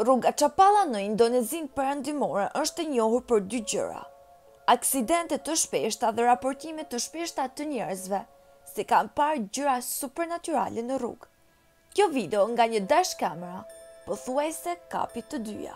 Rruga Chapalla në Indonezinë perëndimore është e njohur për dy gjëra: aksidente të shpeshta dhe raportime të shpeshta të njerëzve se kanë parë gjëra supernaturale në rrugë. Kjo video nga një dash kamera pothuajse kapi të dyja.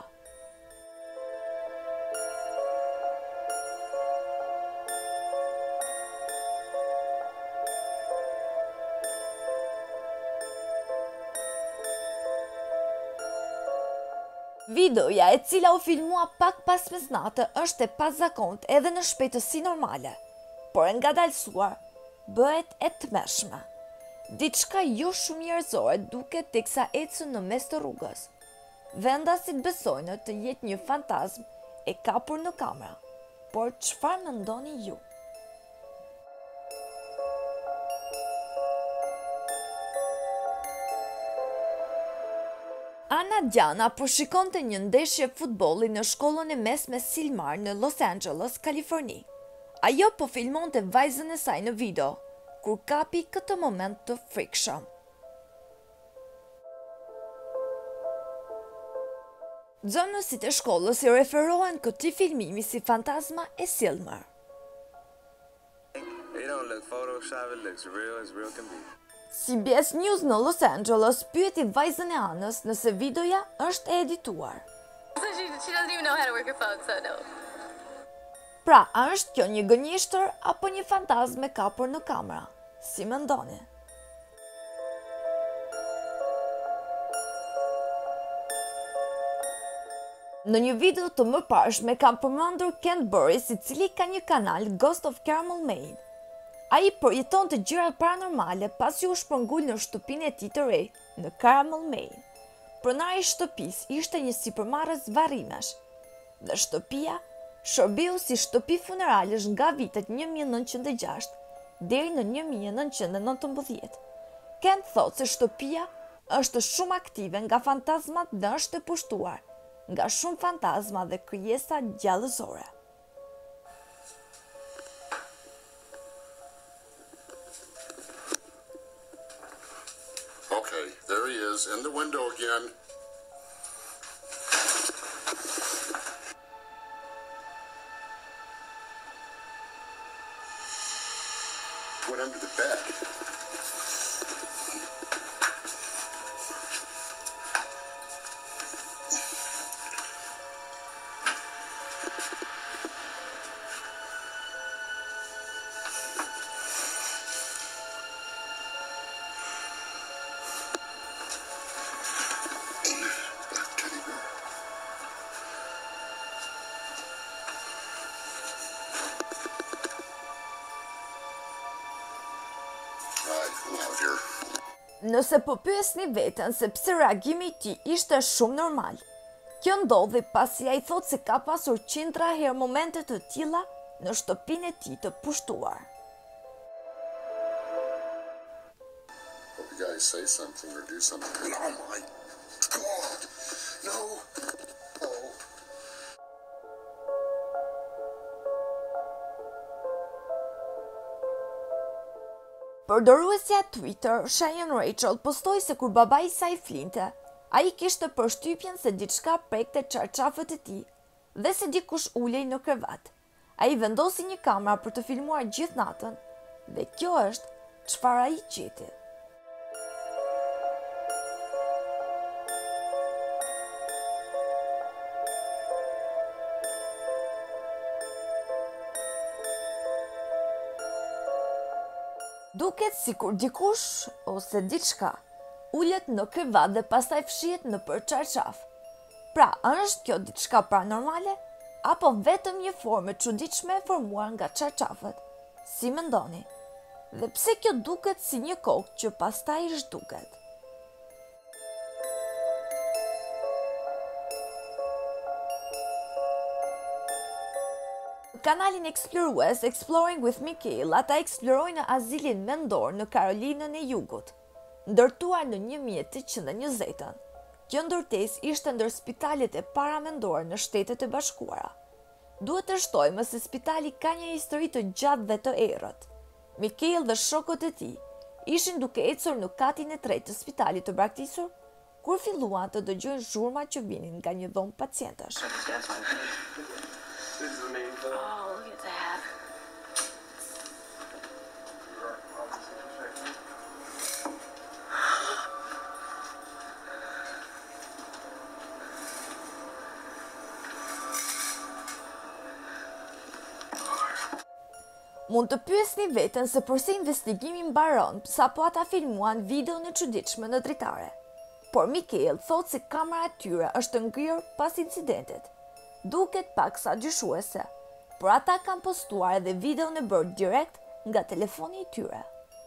Videoja e cila u filmua pak pas mesnatë është e pazakontë edhe në shpejtësi normale, por e ngadalësuar bëhet e tmerrshme. Diçka jo shumë njerëzore duket teksa ecën në mes të rrugës. Vendasit besojnë të jetë një fantazm e kapur në kamera, por çfarë mendoni ju? Ana Diana po shikonte një ndeshje futbolli në shkollën e mesme Silmar në Los Angeles, Kaliforni. Ajo po filmonte vajzën e saj në video, kur kapi këtë moment të frikshëm. Nxënësit e shkollës i referohen këtij filmimi si Fantazma e Silmar. CBS News në Los Angeles pyeti vajzën e Anës nëse videoja është e edituar. Pra, a është kjo një gënjeshtër apo një fantazmë e kapur në kamera? Si mendoni? Në një video të mëparshme kam përmendur Kent Burris, i cili ka një kanal Ghost of Caramel Maine. Ai përjeton të gjërat paranormale pasi u shpërngul në shtëpinë e tij të re në Caramel Maine. Pronari i shtëpisë ishte një sipërmarrës varrimesh dhe shtëpia shërbeu si shtëpi funeralesh nga vitet 1906 deri në 1919. Kent thotë se shtëpia është shumë aktive nga fantazmat dhe është e pushtuar nga shumë fantazma dhe krijesa gjallëzore. Okay, there he is, in the window again. Went under the bed. Nëse po pyesni veten se pse reagimi i tij ishte shumë normal, kjo ndodhi pasi ai thotë se ka pasur qindra herë momente të tilla në shtëpinë e tij të pushtuar. Hope you guys say something or do something. Oh my God! No! Oh. Përdoruesja Twitter, Cheyenne Rachel, postoi se kur babai i saj Flinte, ai kishte përshtypjen se diçka prekte çarçafët e tij dhe se dikush ulej në krevat. Ai vendosi një kamerë për të filmuar gjithë natën dhe kjo është çfarë ai gjeti. Duket sikur dikush ose diçka ulet në krevat dhe pastaj fshihet nëpër çarçaf. Pra, është kjo diçka paranormale apo vetëm një formë e çuditshme e formuar nga çarçafët? Si mendoni? Dhe pse kjo duket si një kokë që pastaj zhduket? Kanalin eksplorues Exploring with Mikhail, ata eksplorojnë azilin mendor në Karolinën e Jugut, ndërtuar në 1820. Kjo ndërtesë ishte ndër spitalet e para mendore në Shtetet e Bashkuara. Duhet të shtojmë se spitali ka një histori të gjatë dhe të errët. Mikhail dhe shokët e tij ishin duke ecur në katin e tretë të spitalit të braktisur, kur filluan të dëgjojnë zhurma që vinin nga një dhomë pacientësh. Mund të pyesni veten se përse investigimi mbaron sapo ata filmuan videon e çuditshme në dritare. Por Mikael thot se kamera e tyre është ngrirë pas incidentit. Duket paksa dyshuese, por ata kanë postuar edhe videon e bërë direkt nga telefoni i tyre.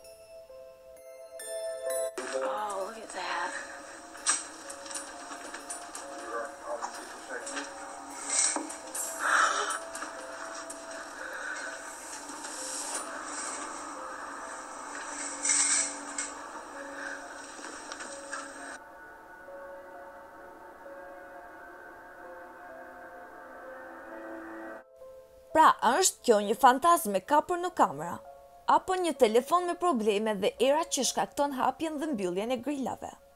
Pra, është kjo një fantazme kapur në kamera, apo një telefon me probleme dhe era që shkakton hapjen dhe mbylljen e grillave?